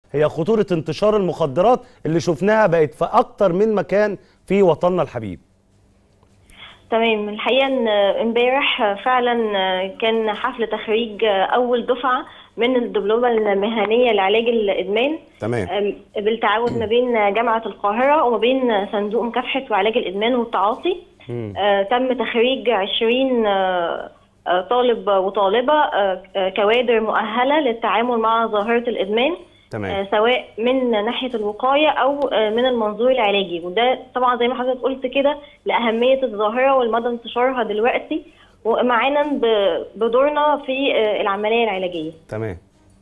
هي خطورة انتشار المخدرات اللي شفناها بقت في أكتر من مكان في وطننا الحبيب. تمام. الحقيقة ان امبارح فعلا كان حفل تخريج اول دفعة من الدبلومة المهنية لعلاج الادمان. تمام. بالتعاون ما بين جامعة القاهرة وما بين صندوق مكافحة وعلاج الادمان والتعاطي. تم تخريج 20 طالب وطالبة كوادر مؤهلة للتعامل مع ظاهرة الادمان. تمام. سواء من ناحية الوقاية أو من المنظور العلاجي، وده طبعا زي ما حضرتك قلت كده لأهمية الظاهرة والمدى انتشارها دلوقتي، ومعانا بدورنا في العملية العلاجية. تمام.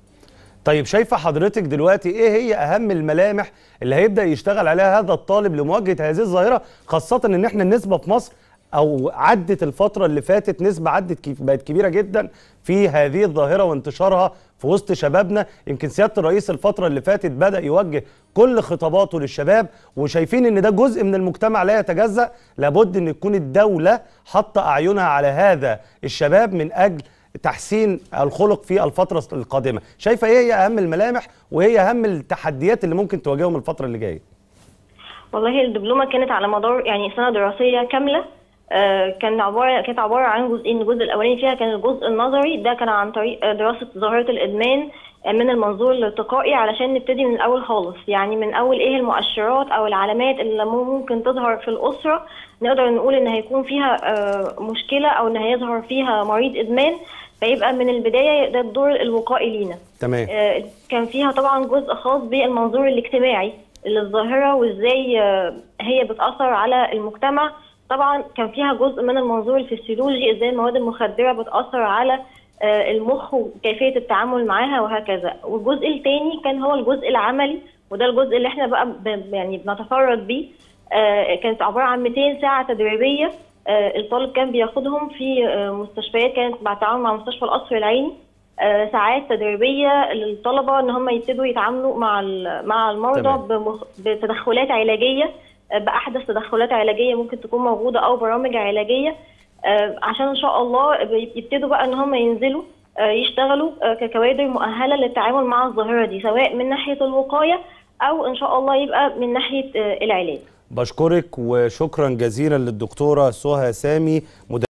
طيب شايفة حضرتك دلوقتي إيه هي أهم الملامح اللي هيبدأ يشتغل عليها هذا الطالب لمواجهة هذه الظاهرة، خاصة إن إحنا النسبة في مصر أو عدت الفترة اللي فاتت نسبة بقت كبيرة جدا في هذه الظاهرة وانتشارها في وسط شبابنا. يمكن سيادة الرئيس الفترة اللي فاتت بدأ يوجه كل خطاباته للشباب، وشايفين إن ده جزء من المجتمع لا يتجزأ، لابد إن تكون الدولة حاطة أعينها على هذا الشباب من أجل تحسين الخلق في الفترة القادمة. شايفة إيه هي أهم الملامح وهي أهم التحديات اللي ممكن تواجههم الفترة اللي جاية؟ والله الدبلومة كانت على مدار يعني سنة دراسية كاملة. كانت عبارة عن جزئين. الجزء الأولاني فيها كان الجزء النظري، ده كان عن طريق دراسة ظاهرة الإدمان من المنظور الارتقائي، علشان نبتدي من الأول خالص، يعني من أول إيه المؤشرات أو العلامات اللي ممكن تظهر في الأسرة نقدر نقول إن هيكون فيها مشكلة أو إن هيظهر فيها مريض إدمان، فيبقى من البداية ده الدور الوقائي لينا. تمام. كان فيها طبعا جزء خاص بالمنظور الاجتماعي للظاهرة وإزاي هي بتأثر على المجتمع. طبعا كان فيها جزء من المنظور الفسيولوجي، ازاي المواد المخدره بتاثر على المخ وكيفيه التعامل معاها وهكذا. والجزء الثاني كان هو الجزء العملي، وده الجزء اللي احنا بقى يعني بنتفرد بيه. كانت عباره عن 200 ساعه تدريبيه الطالب كان بياخدهم في مستشفيات، كانت بالتعاون مع مستشفى القصر العيني. ساعات تدريبيه للطلبه ان هم يبتدوا يتعاملوا مع المرضى بتدخلات علاجيه، بأحدث تدخلات علاجية ممكن تكون موجودة أو برامج علاجية، عشان إن شاء الله يبتدوا بقى إن هم ينزلوا يشتغلوا ككوادر مؤهلة للتعامل مع الظاهرة دي، سواء من ناحية الوقاية أو إن شاء الله يبقى من ناحية العلاج. بشكرك وشكرا جزيلا للدكتورة سهى سامي.